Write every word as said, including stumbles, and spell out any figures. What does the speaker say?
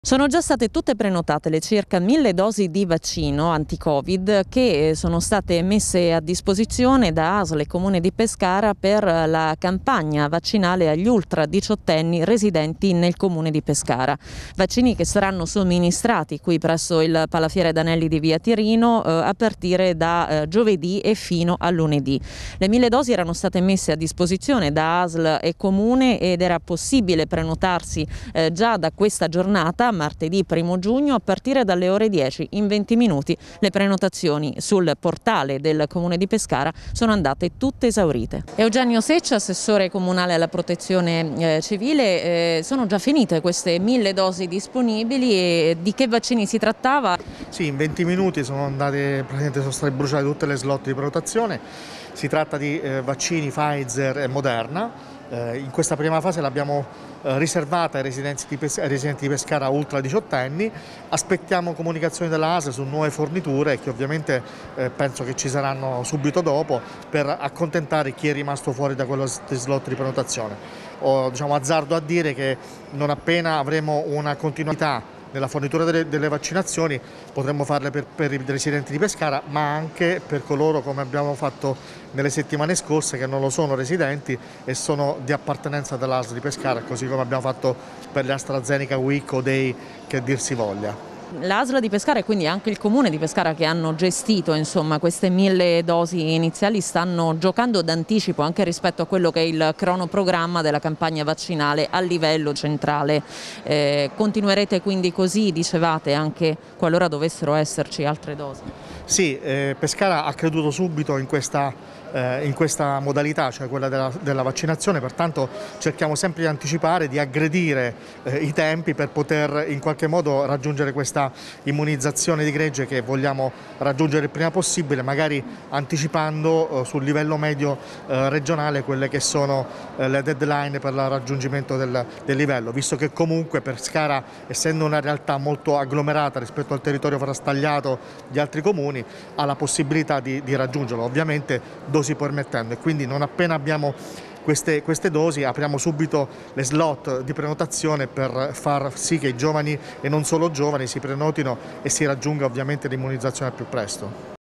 Sono già state tutte prenotate le circa mille dosi di vaccino anti-Covid che sono state messe a disposizione da A S L e Comune di Pescara per la campagna vaccinale agli ultra diciottenni residenti nel Comune di Pescara. Vaccini che saranno somministrati qui presso il Palafiere Danelli di Via Tirino eh, a partire da eh, giovedì e fino a lunedì. Le mille dosi erano state messe a disposizione da A S L e Comune ed era possibile prenotarsi eh, già da questa giornata, martedì primo giugno, a partire dalle ore dieci. In venti minuti le prenotazioni sul portale del Comune di Pescara sono andate tutte esaurite. Eugenio Seccia, assessore comunale alla protezione eh, civile, eh, sono già finite queste mille dosi disponibili e di che vaccini si trattava? Sì, in venti minuti sono andate, praticamente sono state bruciate tutte le slot di prenotazione. Si tratta di eh, vaccini Pfizer e Moderna. Eh, in questa prima fase l'abbiamo eh, riservata ai residenti di, Pes ai residenti di Pescara ultra diciottenni. Aspettiamo comunicazioni della A S L su nuove forniture che ovviamente eh, penso che ci saranno subito dopo per accontentare chi è rimasto fuori da quello slot di prenotazione. Ho, diciamo, azzardo a dire che non appena avremo una continuità nella fornitura delle, delle vaccinazioni potremmo farle per, per i residenti di Pescara, ma anche per coloro, come abbiamo fatto nelle settimane scorse, che non lo sono residenti e sono di appartenenza dell'A S L di Pescara, così come abbiamo fatto per gli AstraZeneca Week o Day, che dir si voglia. L'A S L di Pescara e quindi anche il Comune di Pescara, che hanno gestito insomma, queste mille dosi iniziali, stanno giocando d'anticipo anche rispetto a quello che è il cronoprogramma della campagna vaccinale a livello centrale. Eh, continuerete quindi così, dicevate, anche qualora dovessero esserci altre dosi? Sì, eh, Pescara ha creduto subito in questa, eh, in questa modalità, cioè quella della, della vaccinazione, pertanto cerchiamo sempre di anticipare, di aggredire eh, i tempi per poter in qualche modo raggiungere questa immunizzazione di gregge che vogliamo raggiungere il prima possibile, magari anticipando eh, sul livello medio eh, regionale quelle che sono eh, le deadline per il raggiungimento del, del livello, visto che comunque Pescara, essendo una realtà molto agglomerata rispetto al territorio frastagliato di altri comuni, ha la possibilità di, di raggiungerlo, ovviamente dosi permettendo, e quindi non appena abbiamo queste, queste dosi apriamo subito le slot di prenotazione per far sì che i giovani e non solo giovani si prenotino e si raggiunga ovviamente l'immunizzazione al più presto.